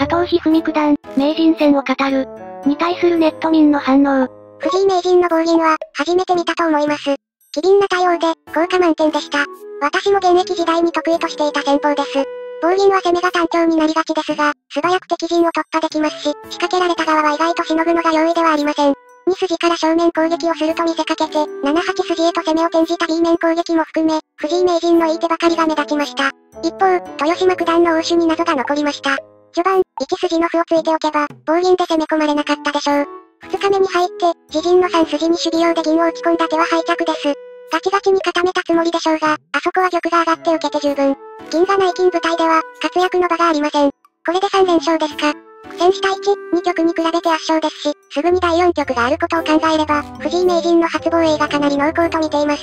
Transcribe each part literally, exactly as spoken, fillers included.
加藤一二三九段、名人戦を語る。に対するネット民の反応。 藤井名人の暴銀は、初めて見たと思います。機敏な対応で、効果満点でした。私も現役時代に得意としていた戦法です。暴銀は攻めが単調になりがちですが、素早く敵陣を突破できますし、仕掛けられた側は意外としのぐのが容易ではありません。に筋から正面攻撃をすると見せかけて、ななはち筋へと攻めを転じた B 面攻撃も含め、藤井名人のいい手ばかりが目立ちました。一方、豊島九段の応手に謎が残りました。序盤、いち筋の歩をついておけば、暴銀で攻め込まれなかったでしょう。二日目に入って、自陣のさん筋に守備用で銀を打ち込んだ手は敗着です。ガチガチに固めたつもりでしょうが、あそこは玉が上がって受けて十分。銀がない金舞台では、活躍の場がありません。これでさん連勝ですか。苦戦したいち、に局に比べて圧勝ですし、すぐにだいよん局があることを考えれば、藤井名人の初防衛がかなり濃厚と見ています。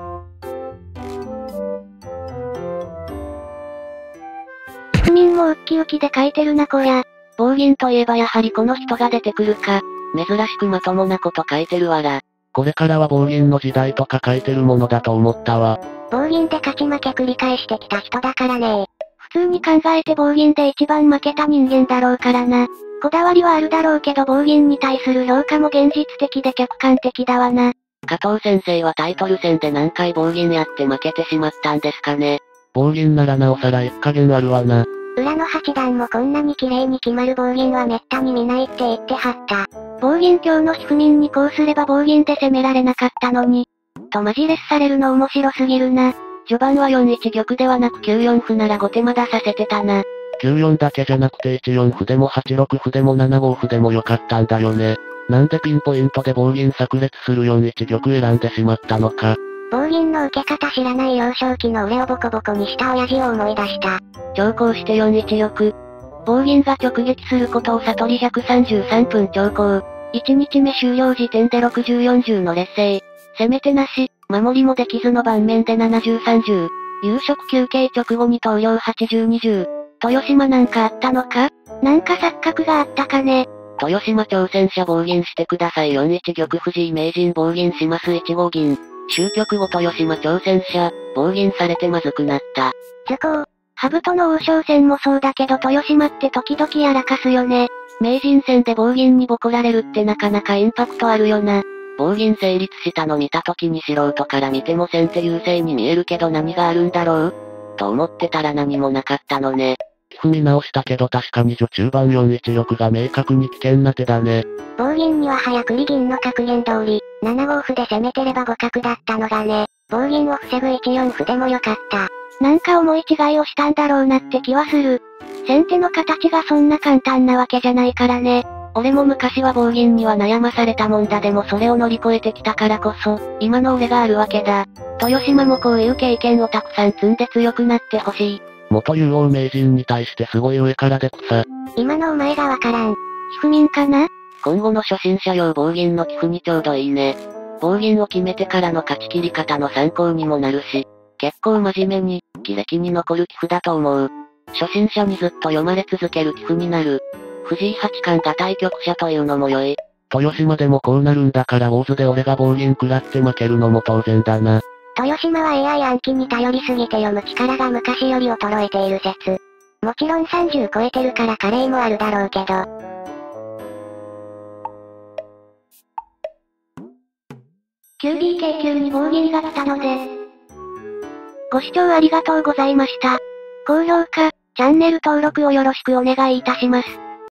市民もウッキウキで書いてるなこりゃ。 暴銀といえばやはりこの人が出てくるか。珍しくまともなこと書いてるわら。 これからは暴銀の時代とか書いてるものだと思ったわ。 暴銀で勝ち負け繰り返してきた人だからね。 普通に考えて暴銀で一番負けた人間だろうからな。こだわりはあるだろうけど暴銀に対する評価も現実的で客観的だわな。 加藤先生はタイトル戦で何回暴銀やって負けてしまったんですかね。 暴銀ならなおさら一加減あるわな。 浦野八段もこんなに綺麗に決まる暴銀は滅多に見ないって言ってはった。 暴銀教の市民にこうすれば暴銀で攻められなかったのに。とマジレスされるの面白すぎるな。 序盤はよんいち玉ではなくきゅうよん歩なら後手まださせてたな。 きゅうよんだけじゃなくていちよん歩でもはちろく歩でもななご歩でもよかったんだよね。なんでピンポイントで暴銀炸裂するよんいち玉選んでしまったのか。 暴銀の受け方知らない幼少期の俺をボコボコにした親父を思い出した。 長考してよんいち玉。暴銀が直撃することを悟りひゃくさんじゅうさんぷん長考。いちにちめ終了時点でろくじゅうよんじゅうの劣勢。攻めてなし、守りもできずの盤面でななじゅうさんじゅう。夕食休憩直後に投了はちじゅうにじゅう。豊島なんかあったのか？ なんか錯覚があったかね。 豊島挑戦者暴銀してくださいよんいち玉藤井名人暴銀しますいちご銀。終局後豊島挑戦者、暴銀されてまずくなった。 図工、羽生との王将戦もそうだけど豊島って時々やらかすよね。 名人戦で暴銀にボコられるってなかなかインパクトあるよな。暴銀成立したの見た時に素人から見ても先手優勢に見えるけど何があるんだろうと思ってたら何もなかったのね。 踏み直したけど確かに序中盤よんいち玉が明確に危険な手だね。 暴銀には早くり銀の格言通り、ななご歩で攻めてれば互角だったのがね。暴銀を防ぐいちよん歩でもよかった。 なんか思い違いをしたんだろうなって気はする。先手の形がそんな簡単なわけじゃないからね。 俺も昔は暴銀には悩まされたもんだ。でもそれを乗り越えてきたからこそ、今の俺があるわけだ。豊島もこういう経験をたくさん積んで強くなってほしい。 元竜王名人に対してすごい上からで草。 今のお前がわからん。 ひふみんかな？ 今後の初心者用暴銀の寄付にちょうどいいね。暴銀を決めてからの勝ち切り方の参考にもなるし、結構真面目に、記歴に残る寄付だと思う。初心者にずっと読まれ続ける寄付になる。藤井八冠が対局者というのも良い。 豊島でもこうなるんだから大津で俺が暴銀食らって負けるのも当然だな。 豊島は エーアイ 暗記に頼りすぎて読む力が昔より衰えている説。もちろんさんじゅう超えてるからカレーもあるだろうけど。 キュービーケー 級に暴銀が来たので。ご視聴ありがとうございました。高評価、チャンネル登録をよろしくお願いいたします。